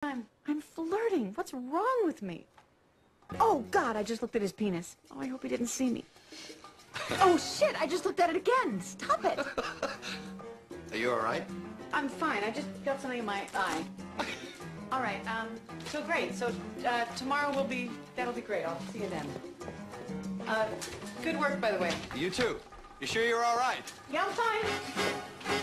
I'm flirting. What's wrong with me? Oh, God, I just looked at his penis. Oh, I hope he didn't see me. Oh, shit, I just looked at it again. Stop it. Are you all right? I'm fine. I just got something in my eye. All right, so great. So tomorrow that'll be great. I'll see you then. Good work, by the way. You too. You sure you're all right? Yeah, I'm fine.